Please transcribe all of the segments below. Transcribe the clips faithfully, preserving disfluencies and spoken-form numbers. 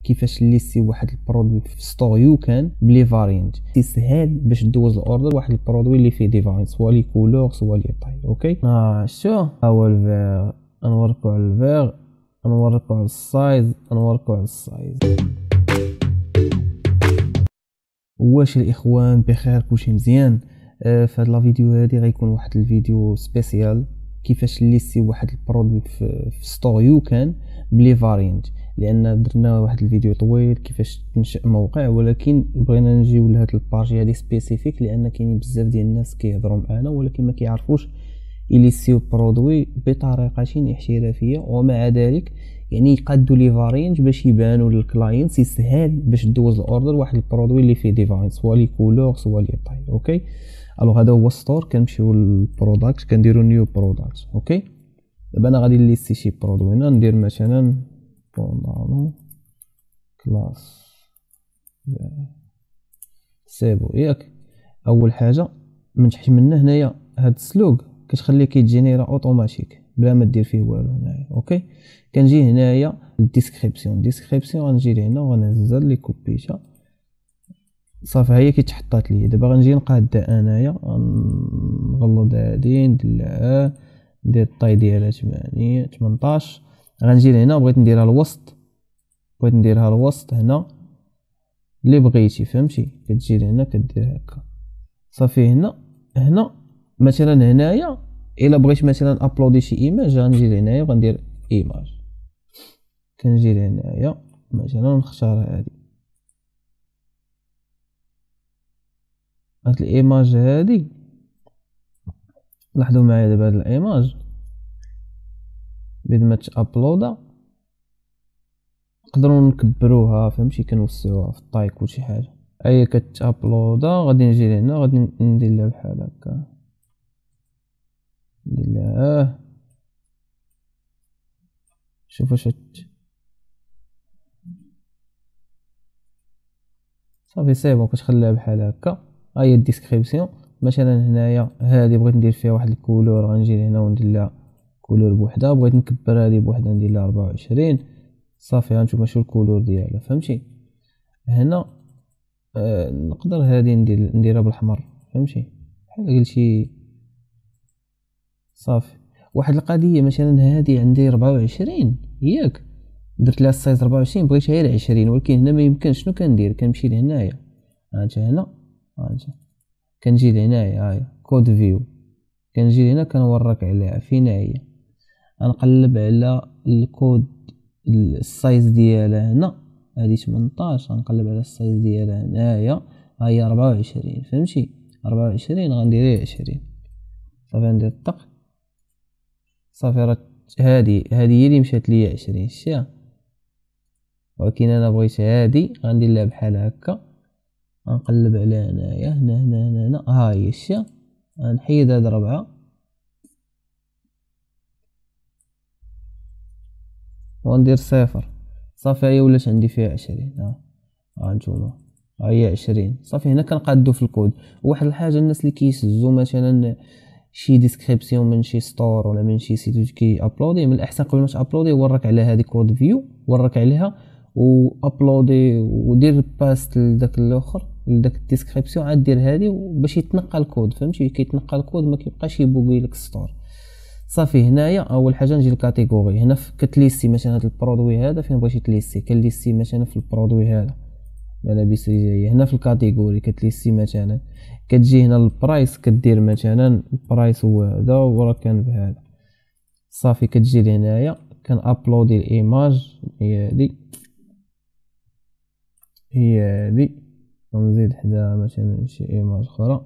كيفاش ليستي واحد البرودوي في ستور يو كان بلي فاريانت. سهل باش دوز الاوردر واحد البرودوي اللي فيه دي فاريانت، سوا لي كولور سوا لي طاي. اوكي اه شو هو الفيغ، نوريكو على الفيغ، نوريكو على السايز، نوريكو على السايز. واش الاخوان بخير؟ كلشي مزيان؟ آه في هاد لا فيديو هادي غيكون واحد الفيديو سبيسيال كيفاش ليستي واحد البرودوي في, في ستور يو كان بلي فاريانت، لان درنا واحد الفيديو طويل كيفاش تنشئ موقع، ولكن بغينا نجيو لهاد البارجي هادي سبيسيفيك لان كاينين بزاف ديال الناس كيهضروا معنا ولكن ما كيعرفوش يليستيو برودوي بطريقه احترافيه، ومع ذلك يعني يقادوا لي فاريانت باش يبانوا للكلاينت يسهل باش دوز الاوردر واحد البرودوي اللي فيه دي فاريانت سوا لي كولور سوا لي طاي. اوكي الوغ هذا هو ستور. كنمشيو للبروداكت كنديروا نيو بروداكت. اوكي دابا انا غادي نليستي شي برودوي، هنا ندير مثلا بوندانو كلاس سيبو ياك. اول حاجه من تحت منا هنايا هاد السلوك كتخليه كيتجينيرا اوتوماتيك بلا ما دير فيه والو هنايا. اوكي كنجي هنايا الديسكريبسيون، ديسكريبسيون غنجي لهنا وغنهزها لي كوبيتا صافي ها هي كيتحطات لي. دابا غنجي نقادها انايا نغلط هادي ندلعها ندير الطاي ديالها ثمانية ثمنطاش. غنجي لهنا بغيت نديرها الوسط، بغيت نديرها الوسط هنا اللي بغيتي فهمتي، كتجي لهنا كدير هكا صافي. هنا هنا مثلا هنايا الا بغيت مثلا ابلودي شي ايماج غنجي لهنايا وغندير ايماج، كنجي لهنايا مثلا نختار هادي هاد الايماج هادي. لاحظوا معايا دابا هاد الايماج بيد ما تابلودا نقدروا نكبروها فهمتي، كنوسعوها في الطايك وشي حاجه. اي كتابلودا غادي نجي لهنا غادي ندير لها بحال هكا ندير لها شوف واش صافي سيبون كتخليها بحال هكا. ها هي الديسكريبسيون. مثلا هنايا هادي بغيت ندير فيها واحد الكولور غنجي لهنا وندير لها كولور بوحدها، بغيت نكبر هادي بوحدها ندير لها أربعة وعشرين صافي. غنشوف شنو الكولور ديالها فهمتي. هنا آه نقدر هادي ندير نديرها بالاحمر فهمتي بحال قلتي صافي. واحد القضيه مثلا هادي عندي أربعة وعشرين ياك، درت لها السايز أربعة وعشرين بغيت غير عشرين، ولكن هنا ما يمكنش. شنو كندير؟ كنمشي لهنايا هانت هنا هانت كنجي لهنايا هاهي كود فيو، كنجي هنا كنورك عليها فين هي. غنقلب على الكود السايز ديالها هنا هادي ثمنطاش، غنقلب على السايز ديالها هنايا ها هي أربعة وعشرين فهمتي. أربعة وعشرين غندير عشرين صافي ندير الطق صافي. راه هادي هادي هي اللي مشات ليا عشرين شتيها، ولكن انا بغيت هادي غندير لها بحال هكا. غنقلب على هنايا هنا هنا هنا, هنا. ها هي شتيها. غنحيد هاد ربعة وندير صفر صافي. هي ولات عندي فيها عشرين. ها هانتوما ها هي عشرين صافي. هنا كنقادو في الكود. واحد الحاجه الناس اللي كيسزو مثلا شي ديسكريبسيون من شي ستور ولا من شي سيت كي ابلودي، من الاحسن قبل ما تابلودي ورك على هذه كود فيو، ورك عليها وابلودي ودير باست لداك الاخر لداك الديسكريبسيون عاد دير هذه باش يتنقل الكود فهمتي. كيتنقل الكود ما كيبقاش يبوغي لك الستور صافي. هنايا اول حاجه نجي للكاتيجوري. هنا كتليستي مثلا هذا البرودوي هذا فين بغيتي تليستي، كنليستي مثلا في البرودوي هذا ملابس رجاليه. هنا في الكاتيجوري كتليستي مثلا كتجي هنا البرايس كدير مثلا البرايس هو هذا وراه كان بهذا صافي. كتجي لهنايا كان ابلودي الايماج هي هذه هي هذه ونزيد حداها مثلا شي ايماج اخرى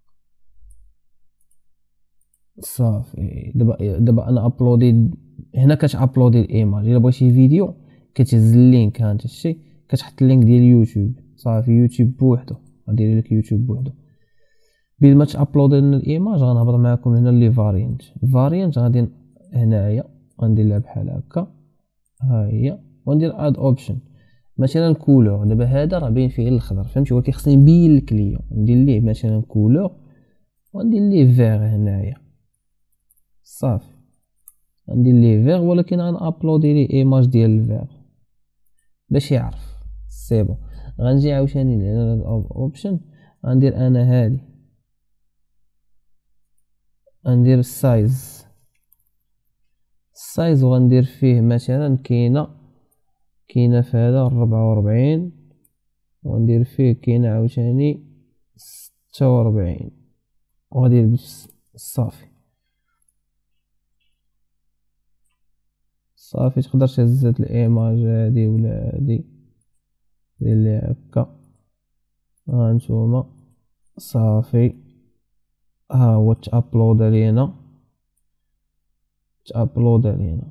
صافي. دابا دابا انا ابلودي هنا كتابلودي الايماج. الا بغيتي فيديو كتهز اللينك ها انت شتي كتحط اللينك ديال يوتيوب صافي. يوتيوب بوحدو غادير لك يوتيوب بوحدو. بين ما تابلودي لنا الايماج غنهبط معكم هنا لي فاريانت. فاريانت غادي هنايا غندير لها بحال هكا ها هي وندير اد اوبشن مثلا كولور. دابا هذا راه باين فيه الخضر فهمتي، ولكن خصني نبين لك ليا ندير ليه مثلا كولور وندير ليه فيغ هنايا صافي. ندير ليه فيغ ولكن غنابلودي ليه ايماج ديال الفيغ باش يعرف سي بون. غنجي عاوتاني لهنا اوبشن، غندير انا هادي، غندير السايز السايز وغندير فيه مثلا كاينه كاينه في هذا ربعة وربعين، وغندير فيه كاينه عاوتاني ستة وربعين، وغادي بس صافي صافي. تقدر تهز هاد الايماج هادي ولا هادي دير ليها هكا، هانتوما صافي. ها هو تابلود علينا تابلود علينا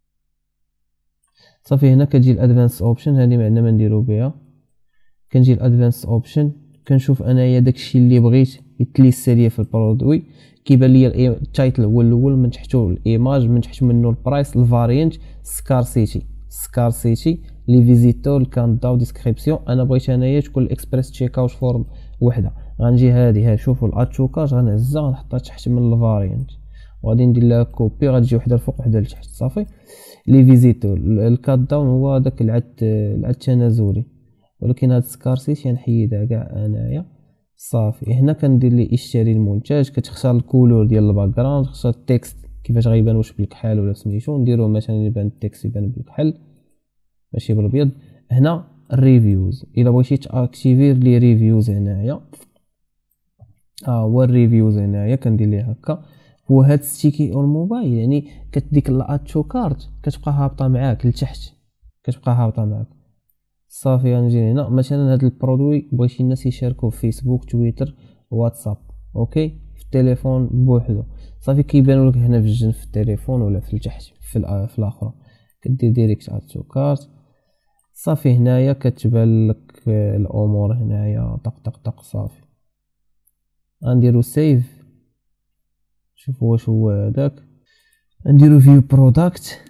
صافي. هنا كتجي الادفانس اوبشن، هادي ما عندنا ما نديرو بها. كنجي الادفانس اوبشن، كنشوف انايا داكشي اللي بغيت يتليست ليا في البرودوي. كيبان ليا التايتل هو الاول، من تحتو الايماج، من تحت منه البرايس، الفاريانت، سكارسيتي سكارسيتي لي فيزيتور، الكاندا وديسكريبسيون. انا بغيت انايا تكون الاكسبريس تشيك اوت فورم وحده. غنجي هادي ها، شوفوا الاتشوكاج، غنهزها غنحطها تحت من الفاريانت، وغادي ندير لها كوبي، غتجي وحده الفوق وحده لتحت صافي. لي فيزيتور الكات داون هو داك العد العد التنازلي، ولكن هاد سكارسيتي نحيدها كاع انايا صافي. هنا كندير لي اشتري المنتج، كتختار الكولور ديال الباك جراوند، تختار التكست كيفاش غيبان، واش بالكحل ولا سميتو. نديرو مثلا يبان التكست يبان بالكحل ماشي بالابيض. هنا الريفيوز، الا بغيتي تاكتيفير لي ريفيوز هنايا، ها هو الريفيوز هنايا كندير ليه هكا. هو هاد ستيكي اون موبايل يعني كتديك الاتشو كارت كتبقى هابطه معاك لتحت، كتبقى هابطه معاك صافي. غنجي هنا مثلا هاد البرودوي بغيتي الناس يشاركوه في فيسبوك، تويتر، واتساب، اوكي، في التليفون بوحدو صافي. كيبانوا لك هنا في الجنب في التليفون ولا في التحت في في الاخرى، كدير ديريكت اتشو كارت صافي. هنايا كتبان لك الامور هنايا طق طق طق صافي. غنديرو سيف، شوفوا واش هو هذاك. نديرو فيو برودكت،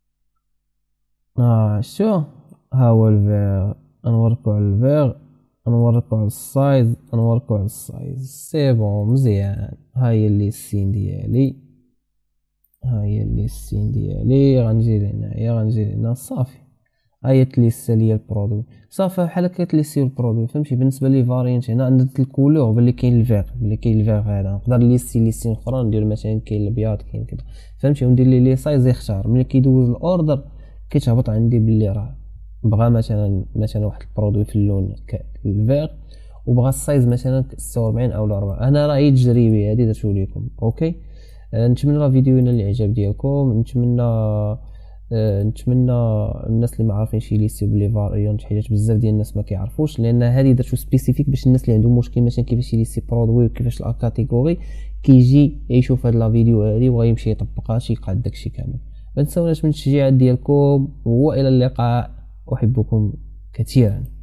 اه شو ها هو الفيغ، نوركو على الفيغ، نوركو على السايز، نوركو على السايز سي بون مزيان. ها هي الليستين ديالي، ها هي الليستين ديالي. غنجي لهنايا، غنجي لهنا صافي. ها هي تليست ليا البرودوي صافي، بحال هكا تليستيو البرودوي فهمتي. بالنسبه لي فاريانت هنا عندنا الكولور بلي كاين الفيغ، بلي كاين الفيغ هذا نقدر ليستي ليستين اخرى، ندير مثلا كاين الابيض كاين كذا فهمتي، وندير ليه لي سايز يختار. ملي كيدوز الاوردر كيتهبط عندي بلي راه بغا مثلا مثلا واحد البرودوي في اللون الفيغ، وبغا السايز مثلا ستة وأربعين او أربعة. انا راه هي تجريبي هذه درتو لكم اوكي. أه نتمنى لا فيديو ينال الاعجاب ديالكم. نتمنى أه نتمنى الناس اللي ما عارفينش يليستيو بلي فاريانت، حيت بزاف ديال الناس ما كيعرفوش، لان هذه درتو سبيسيفيك باش الناس اللي عندهم مشكل مثلا كيفاش يليستي برودوي وكيفاش لا كاتيجوري، كيجي يشوف هاد لا فيديو هذه وغيمشي يطبقها تيقاد داكشي كامل. ما تنساوناش من التشجيعات ديالكم، والى اللقاء، احبكم كثيرا.